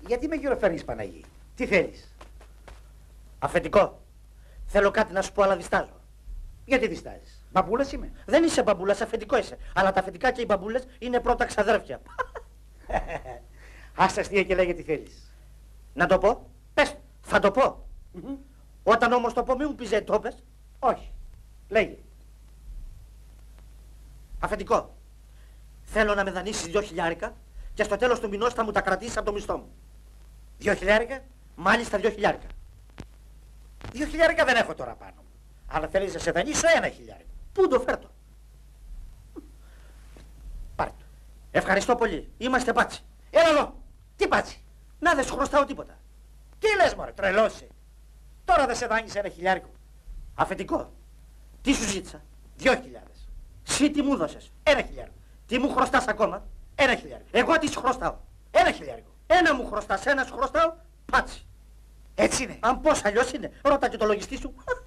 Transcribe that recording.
Γιατί με γυροφέρνεις, Παναγί? Τι θέλεις? Αφεντικό. Θέλω κάτι να σου πω, αλλά διστάζω. Γιατί διστάζεις? Μπαμπούλας είμαι. Δεν είσαι μπαμπούλας, αφεντικό είσαι. Αλλά τα αφεντικά και οι μπαμπούλες είναι πρώτα ξαδέρφια. Ας τα αστεία και λέγε τι θέλεις. Να το πω? Πες, θα το πω. Όταν όμως το πω μη μου πεις δεν το πες. Όχι. Λέγε. Αφεντικό. Θέλω να με δανείσεις 2.000 και στο τέλος του μηνός θα μου τα κρατήσεις από το μισθό μου. 2.000? Μάλιστα 2.000. 2.000 δεν έχω τώρα πάνω μου. Αλλά θέλεις να σε δανείσω 1.000. Πού το φέρτο? Πάρ' το. Ευχαριστώ πολύ. Είμαστε πάτσι. Έλα εδώ. Τι πάτσι? Να δεν σου χρωστάω τίποτα. Τι λες μωρέ, τρελός. Τώρα δεν σε δάνεισε 1.000. Αφεντικό. Τι σου ζήτησα? 2.000. Συ τι μου δώσες? 1.000. Τι μου χρωστάς ακόμα? 1.000. Εγώ τι σου χρωστάω? 1.000. Ένα μου χρωστάς, ένα σου χρωστάω, πάτσι. Έτσι είναι. Αν πώς αλλιώς είναι, ρώτα και το λογιστή σου.